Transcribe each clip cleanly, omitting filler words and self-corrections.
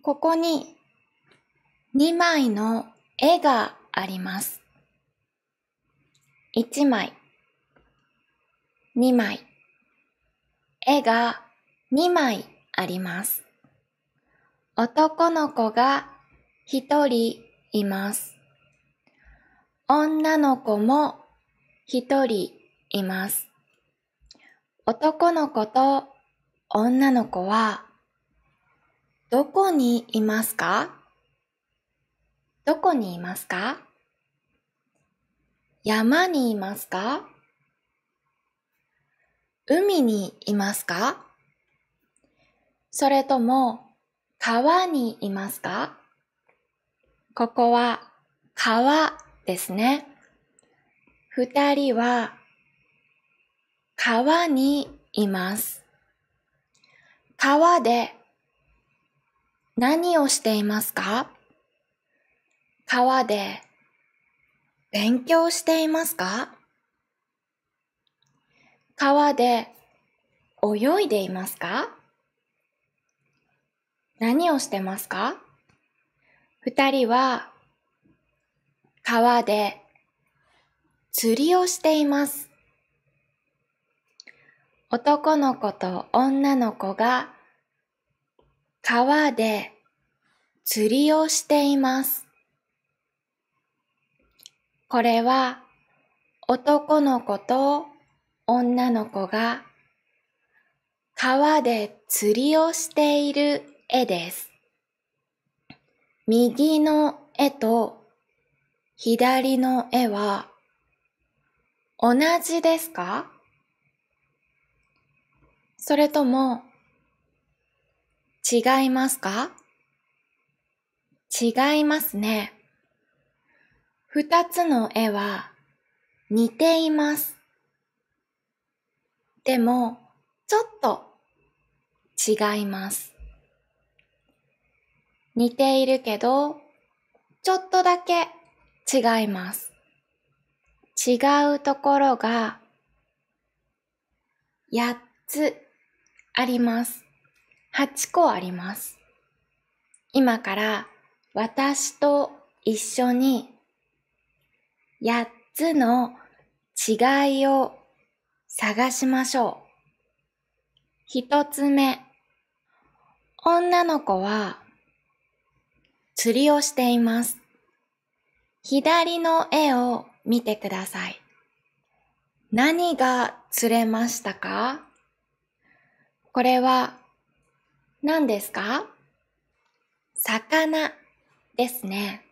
ここに2枚の絵があります。1枚、2枚、絵が2枚あります。男の子が1人います。女の子も1人います。男の子と女の子はどこにいますか？どこにいますか？山にいますか？海にいますか？それとも川にいますか？ここは川ですね。2人は川にいます。川で何をしていますか？川で勉強していますか？川で泳いでいますか？何をしてますか？2人は川で釣りをしています。男の子と女の子が川で釣りをしています。これは男の子と女の子が川で釣りをしている絵です。右の絵と左の絵は同じですか？それとも違いますか？違いますね。2つの絵は似ています。でも、ちょっと違います。似ているけど、ちょっとだけ違います。違うところが8つあります。8個あります。今から私と一緒に8つの違いを探しましょう。1つ目、女の子は釣りをしています。左の絵を見てください。何が釣れましたか？これは何ですか？魚ですね。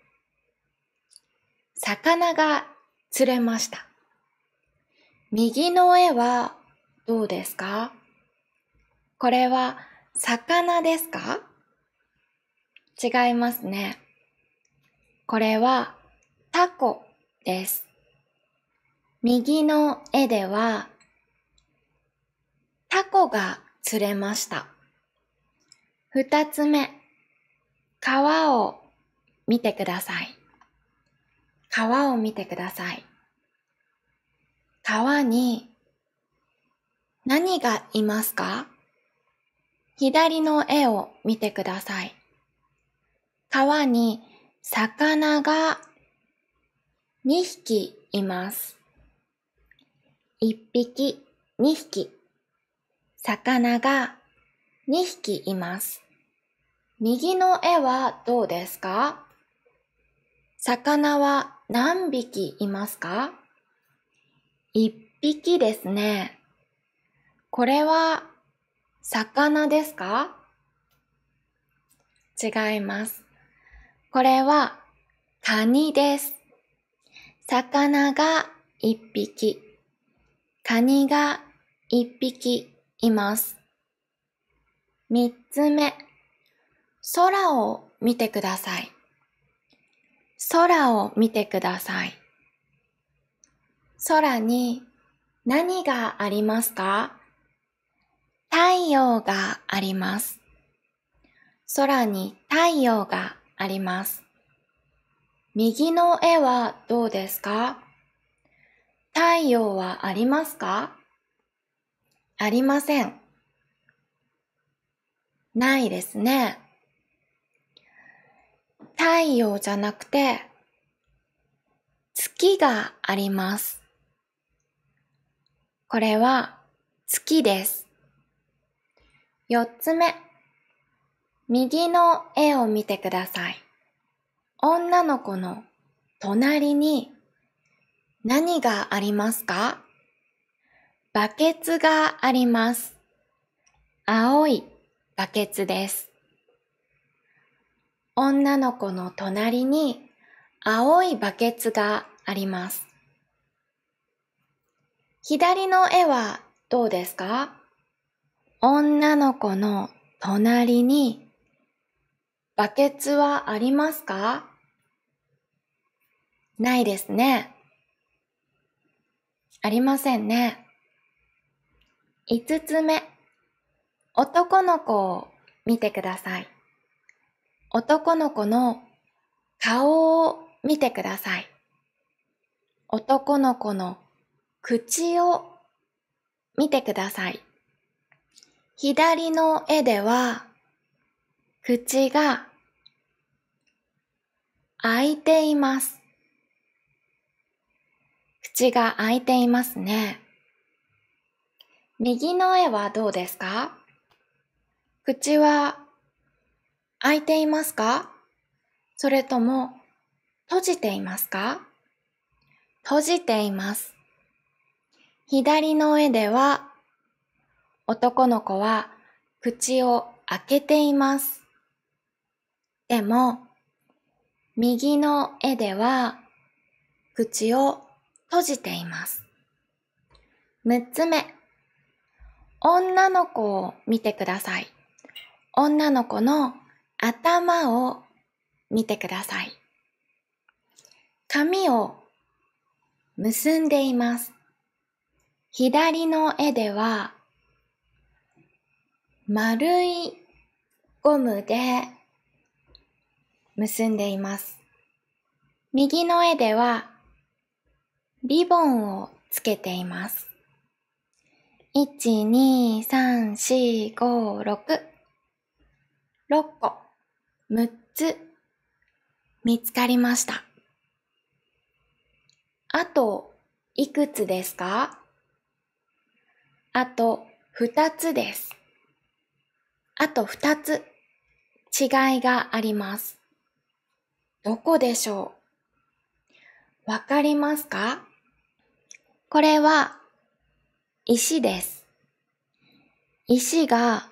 魚が釣れました。右の絵はどうですか？これは魚ですか？違いますね。これはタコです。右の絵ではタコが釣れました。2つ目、川を見てください。川を見てください。川に何がいますか？左の絵を見てください。川に魚が2匹います。1匹、2匹。魚が2匹います。右の絵はどうですか？魚は何匹いますか？1匹ですね。これは魚ですか？違います。これはカニです。魚が1匹、カニが1匹います。3つ目、空を見てください。空を見てください。空に何がありますか？太陽があります。空に太陽があります。右の絵はどうですか？太陽はありますか？ありません。ないですね。 太陽じゃなくて、月があります。これは月です。4つ目、右の絵を見てください。女の子の隣に何がありますか？バケツがあります。青いバケツです。女の子の隣に青いバケツがあります。左の絵はどうですか？女の子の隣にバケツはありますか？ないですね。ありませんね。5つ目、男の子を見てください。男の子の顔を見てください。男の子の口を見てください。左の絵では、口が開いています。口が開いていますね。右の絵はどうですか？口は開いていますか？それとも閉じていますか？閉じています。左の絵では、男の子は口を開けています。でも、右の絵では、口を閉じています。6つ目、女の子を見てください。女の子の頭を見てください。髪を結んでいます。左の絵では、丸いゴムで結んでいます。右の絵では、リボンをつけています。1、2、3、4、5、6。6個、6つ見つかりました。あと、いくつですか？あと、2つです。あと2つ、違いがあります。どこでしょう？わかりますか？これは、石です。石が、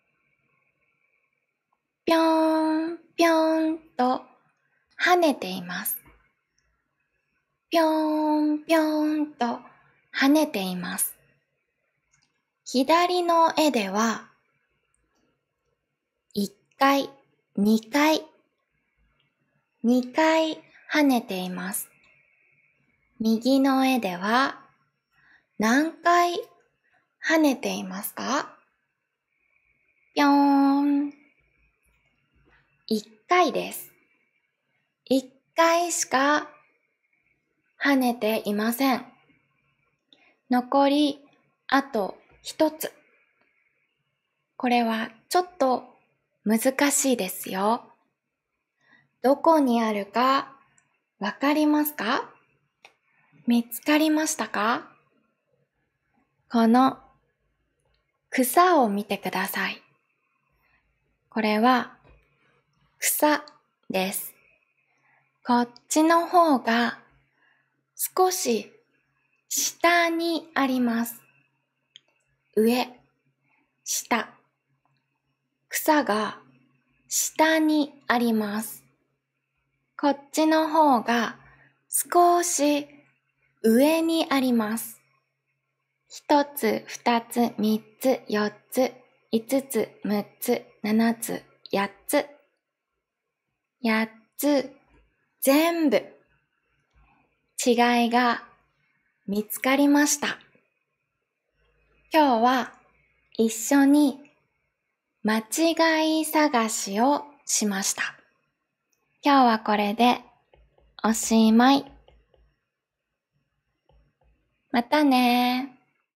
ぴょーん、ぴょーんと跳ねています。ぴょーん、ぴょーんと跳ねています。左の絵では、1回、2回、2回跳ねています。右の絵では、何回跳ねていますか？ぴょーん。1回です。1回しか跳ねていません。残り、あと1つ。これはちょっと難しいですよ。どこにあるかわかりますか？見つかりましたか？この草を見てください。これは草です。こっちの方が少し下にあります。上、下。草が下にあります。こっちの方が少し上にあります。1つ、2つ、3つ、4つ、5つ、6つ、7つ、8つ。8つ、全部違いが見つかりました。今日は一緒に間違い探しをしました。今日はこれでおしまい。またね。